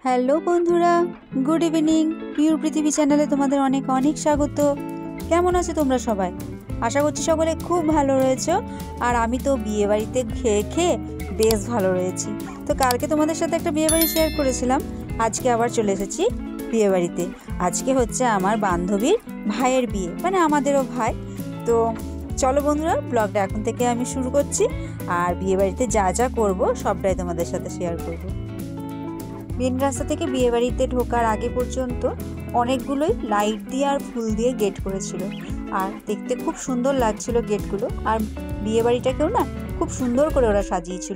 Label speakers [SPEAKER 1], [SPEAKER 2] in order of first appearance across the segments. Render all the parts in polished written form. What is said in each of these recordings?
[SPEAKER 1] Hello বন্ধুরা, good evening. Pure পৃথিবী চ্যানেলে তোমাদের অনেক অনেক স্বাগত। কেমন আছো তোমরা সবাই? আশা করছি সকলে খুব ভালো রয়েছো। আর আমি তো বিয়ে বাড়িতে খেয়ে খেয়ে বেশ ভালো রয়েছি। তো কালকে তোমাদের সাথে একটা বিয়ে বাড়ি শেয়ার করেছিলাম, আজকে আবার চলে এসেছি বিয়ে বাড়িতে। আজকে হচ্ছে আমার বান্ধবীর ভাইয়ের বিয়ে, মানে আমাদেরও ভাই। তো চলো বন্ধুরা, ব্লগটা এখন থেকে আমি শুরু করছি। আর বিয়ে বাড়িতে যা যা করবো সবটাই তোমাদের সাথে শেয়ার করবো। মেন রাস্তা থেকে বিয়ে বাড়িতে ঢোকার আগে পর্যন্ত অনেকগুলোই লাইট দিয়ে আর ফুল দিয়ে গেট করেছিল, আর দেখতে খুব সুন্দর লাগছিল গেটগুলো। আর বিয়ে বাড়িটাকেও না খুব সুন্দর করে ওরা সাজিয়েছিল।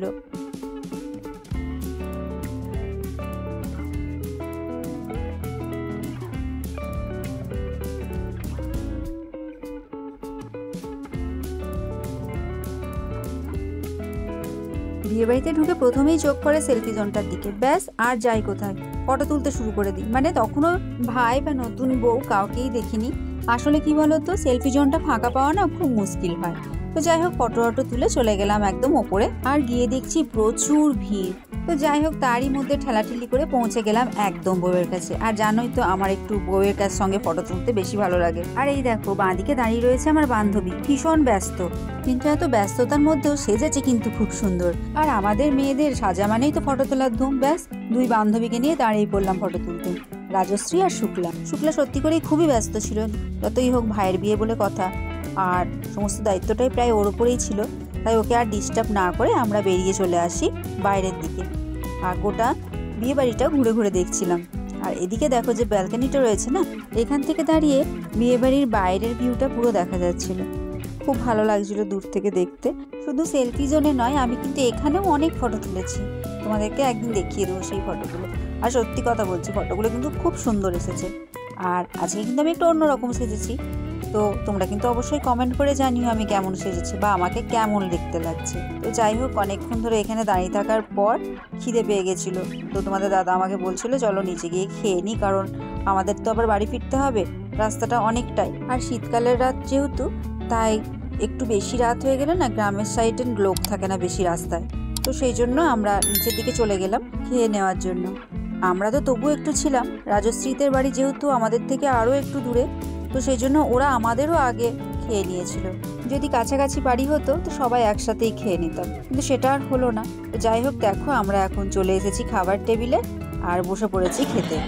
[SPEAKER 1] বিয়ে বাড়িতে ঢুকে প্রথমেই চোখ পড়ে সেলফি জোনটার দিকে। ব্যাস, আর যাই কোথায় ফটো তুলতে শুরু করে দিই। মানে তখনও ভাই বা নতুন বউ কাউকেই দেখিনি। আসলে কি বলতো, সেলফি জোনটা ফাঁকা পাওয়া না খুব মুশকিল হয়। তো যাই হোক, ফটো তুলে চলে গেলাম একদম ওপরে। আর গিয়ে দেখছি প্রচুর ভিড়। তো যাই হোক, তারই মধ্যে ঠেলাঠেলি করে পৌঁছে গেলাম একদম বউয়ের কাছে। আর জানোই তো আমার একটু বউয়ের কাছ সঙ্গে ফটো তুলতে বেশি ভালো লাগে। আর এই দেখো, বাঁদিকে দাঁড়িয়ে রয়েছে আমার বান্ধবী, ভীষণ ব্যস্ত। কিন্তু এত ব্যস্ততার মধ্যেও সেজেছে কিন্তু খুব সুন্দর। আর আমাদের মেয়েদের সাজা মানেই তো ফটো তোলার ধুম। ব্যাস, দুই বান্ধবীকে নিয়ে দাঁড়িয়ে পড়লাম ফটো তুলতে, রাজশ্রী আর শুক্লা। শুক্লা সত্যি করেই খুবই ব্যস্ত ছিল, যতই হোক ভাইয়ের বিয়ে বলে কথা। আর সমস্ত দায়িত্বটাই প্রায় ওর উপরেই ছিল। তাই ওকে আর ডিস্টার্ব না করে আমরা বেরিয়ে চলে আসি বাইরের দিকে। আর গোটা বিয়ে বাড়িটা ঘুরে ঘুরে দেখছিলাম। আর এদিকে দেখো যে ব্যালকনিটা রয়েছে না, এখান থেকে দাঁড়িয়ে বিয়ে বাড়ির বাইরের ভিউটা পুরো দেখা যাচ্ছিল। খুব ভালো লাগছিল দূর থেকে দেখতে। শুধু সেলফি জোনে নয়, আমি কিন্তু এখানেও অনেক ফটো তুলেছি। তোমাদেরকে একদিন দেখিয়ে দেবো সেই ফটোগুলো। আর সত্যি কথা বলছি, ফটোগুলো কিন্তু খুব সুন্দর এসেছে। আর আজকে কিন্তু আমি একটু অন্যরকম সেজেছি। তো তোমরা কিন্তু অবশ্যই কমেন্ট করে জানিও আমি কেমন সেজেছি বা আমাকে কেমন দেখতে লাগছে। তো যাই হোক, অনেকক্ষণ ধরে এখানে দাঁড়িয়ে থাকার পর খিদে পেয়ে গেছিলো। তো তোমাদের দাদা আমাকে বলছিল চলো নিচে গিয়ে খেয়ে নিই, কারণ আমাদের তো আবার বাড়ি ফিরতে হবে, রাস্তাটা অনেকটাই। আর শীতকালের রাত যেহেতু, তাই একটু বেশি রাত হয়ে গেলে না গ্রামের সাইডে লোক থাকে না বেশি রাস্তায়। তো সেই জন্য আমরা নিচের দিকে চলে গেলাম খেয়ে নেওয়ার জন্য। আমরা তো তবু একটু ছিলাম, রাজশ্রীদের বাড়ি যেহেতু আমাদের থেকে আরও একটু দূরে, তো সেই জন্য ওরা আমাদেরও আগে খেয়ে নিয়েছিল। যদি কাছাকাছি বাড়ি হতো তো সবাই একসাথেই খেয়ে নিতাম, কিন্তু সেটা আর হলো না। তো যাই হোক, দেখো আমরা এখন চলে এসেছি খাবার টেবিলে আর বসে পড়েছি খেতে।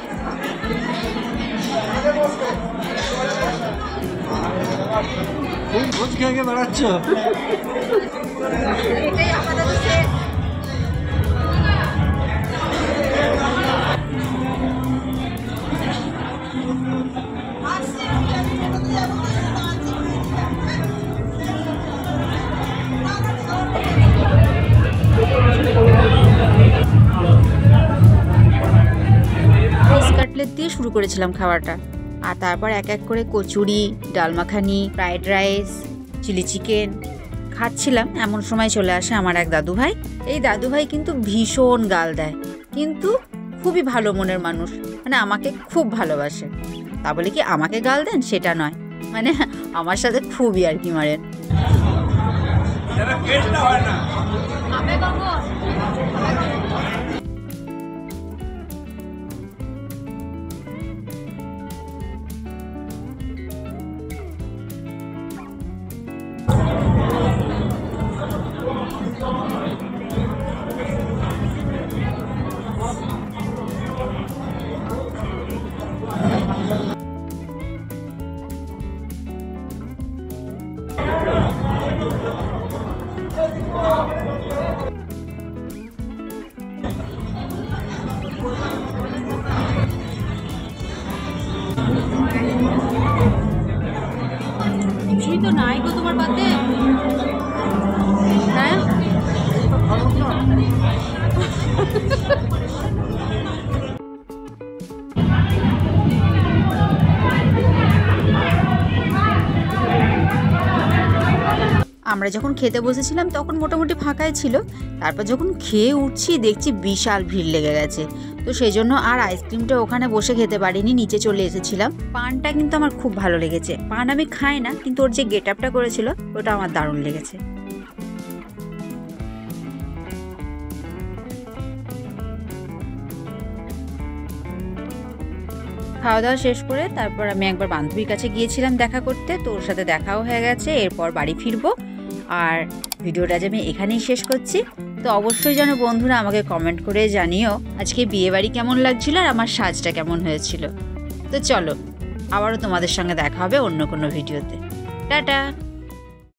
[SPEAKER 1] কাটলেট দিয়ে শুরু করেছিলাম খাওয়াটা। আর তারপর এক এক করে kachori, dal makhani, fried rice, chilli chicken খাচ্ছিলাম। এমন সময় চলে আসে আমার এক দাদু ভাই। এই দাদু ভাই কিন্তু ভীষণ গাল দেয়, কিন্তু খুবই ভালো মনের মানুষ, মানে আমাকে খুব ভালোবাসে। তা বলে কি আমাকে গাল দেন সেটা নয়, মানে আমার সাথে খুবই আর কি মারেন। কিছুই তো নাই গো তোমার পাতে। হ্যাঁ, আমরা যখন খেতে বসেছিলাম তখন মোটামুটি ফাঁকাই ছিল। তারপর যখন খেয়ে উঠছি দেখছি বিশাল ভিড় লেগে গেছে। তো সেই জন্য আর আইসক্রিমটা ওখানে বসে খেতে পারিনি, নিচে চলে এসেছিলাম। পানটা কিন্তু আমার খুব ভালো লেগেছে। পান আমি খাই না, কিন্তু ওর যে গেট আপটা করেছিল ওটা আমার দারুণ লেগেছে। খাওয়া দাওয়া শেষ করে তারপর আমি একবার বান্ধবীর কাছে গিয়েছিলাম দেখা করতে, তো ওর সাথে দেখাও হয়ে গেছে। এরপর বাড়ি ফিরবো, আর ভিডিওটা আজ আমি এখানেই শেষ করছি। তো অবশ্যই যেন বন্ধুরা আমাকে কমেন্ট করে জানিও আজকে বিয়েবাড়ি কেমন লাগছিল আর আমার সাজটা কেমন হয়েছিল। তো চলো, আবারও তোমাদের সঙ্গে দেখা হবে অন্য কোনো ভিডিওতে। টাটা।